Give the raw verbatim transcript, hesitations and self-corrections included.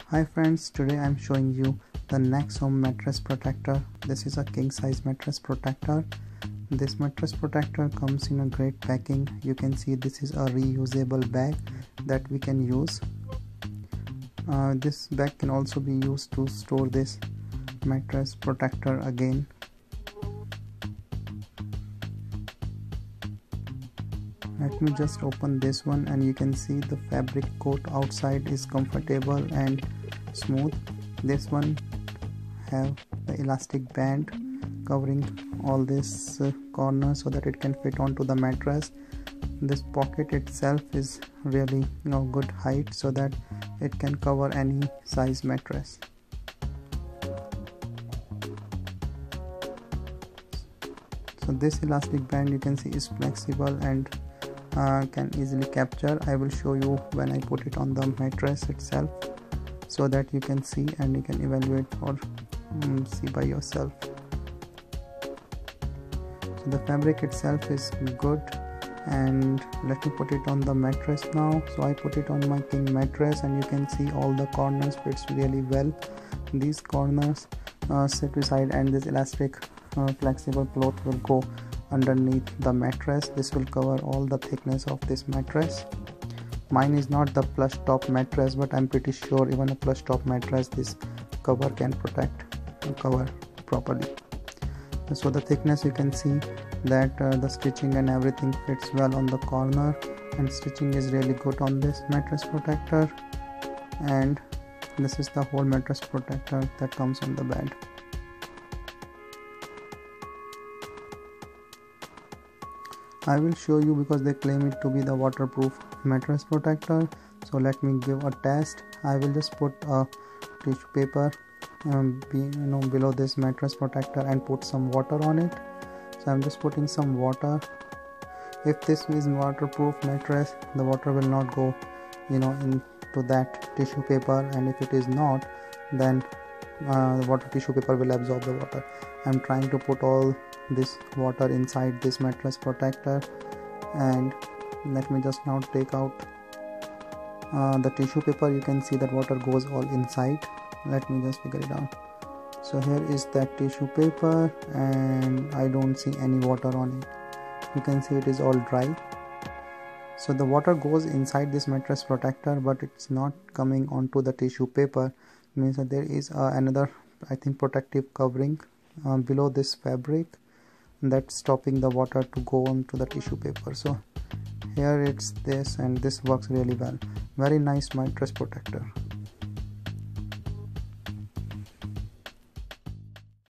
Hi friends, today I'm showing you the Nexhome mattress protector. This is a king size mattress protector. This mattress protector comes in a great packing. You can see this is a reusable bag that we can use. Uh, this bag can also be used to store this mattress protector again. Let me just open this one, and you can see the fabric coat outside is comfortable and smooth. This one have the elastic band covering all this uh, corner so that it can fit onto the mattress. This pocket itself is really you know good height so that it can cover any size mattress. So this elastic band, you can see, is flexible and uh, can easily capture. I will show you when I put it on the mattress itself so that you can see and you can evaluate or um, see by yourself. So the fabric itself is good, and let me put it on the mattress now. So I put it on my king mattress, and you can see all the corners fits really well. These corners uh, sit beside, and this elastic uh, flexible cloth will go underneath the mattress. This will cover all the thickness of this mattress. Mine is not the plush top mattress, but I'm pretty sure even a plush top mattress this cover can protect and cover properly. So the thickness, you can see that uh, the stitching and everything fits well on the corner, and stitching is really good on this mattress protector. And this is the whole mattress protector that comes on the bed. I will show you because they claim it to be the waterproof mattress protector. So let me give a test. I will just put a tissue paper um, be, you know below this mattress protector and put some water on it. So I'm just putting some water. If this is waterproof mattress, the water will not go you know into that tissue paper, and if it is not, then uh, the water tissue paper will absorb the water. I'm trying to put all this water inside this mattress protector, and let me just now take out uh, the tissue paper. You can see that water goes all inside. Let me just figure it out. So here is that tissue paper, and I don't see any water on it. You can see it is all dry. So the water goes inside this mattress protector, but it's not coming onto the tissue paper. It means that there is uh, another, I think, protective covering uh, below this fabric that's stopping the water to go onto the tissue paper. So here it's this, and this works really well. Very nice mattress protector.